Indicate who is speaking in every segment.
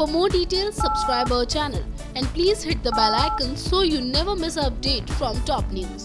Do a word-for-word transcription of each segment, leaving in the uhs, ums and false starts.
Speaker 1: For more details, subscribe our channel and please hit the bell icon so you never miss an update from top news.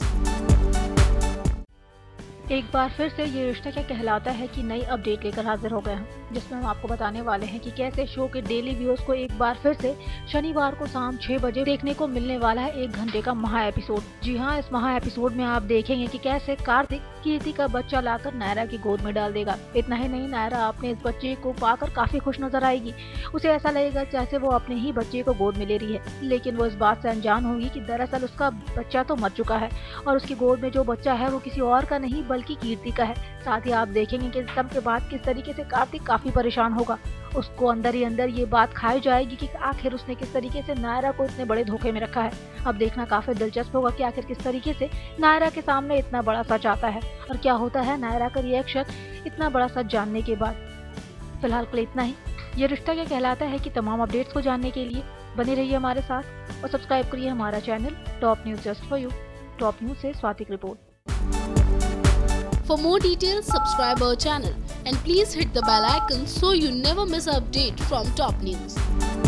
Speaker 2: एक बार फिर से ये रिश्ता क्या कहलाता है कि नई अपडेट लेकर हाजिर हो गए हैं, जिसमें हम आपको बताने वाले हैं कि कैसे शो के डेली व्यूअर्स को एक बार फिर से शनिवार को शाम छह बजे देखने को मिलने वाला है एक घंटे का महा एपिसोड। जी हाँ, इस महा एपिसोड में आप देखेंगे कि कैसे कार्तिक कीर्ति का बच्चा लाकर नायरा की गोद में डाल देगा। इतना ही नहीं, नायरा अपने इस बच्चे को पाकर काफी खुश नजर आएगी। उसे ऐसा लगेगा जैसे वो अपने ही बच्चे को गोद में ले रही है, लेकिन वो इस बात से अनजान होगी कि दरअसल उसका बच्चा तो मर चुका है और उसकी गोद में जो बच्चा है वो किसी और का नहीं बल्कि कीर्ति का है। साथ ही आप देखेंगे कि सब के बाद किस तरीके से कार्तिक काफी परेशान होगा। उसको अंदर ही अंदर ये बात खाई जाएगी कि आखिर उसने किस तरीके से नायरा को इतने बड़े धोखे में रखा है। अब देखना काफी दिलचस्प होगा कि आखिर किस तरीके से नायरा के सामने इतना बड़ा सच आता है और क्या होता है नायरा का रिएक्शन इतना बड़ा सच जानने के बाद। फिलहाल के लिए इतना ही। ये रिश्ता क्या कहलाता है कि तमाम अपडेट्स को जानने के लिए बने रहिए हमारे साथ और सब्सक्राइब करिए हमारा channel top news just for you. Top news से स्वाति की रिपोर्ट।
Speaker 1: For more details, subscribe our channel and please hit the bell icon so you never miss an update from top news.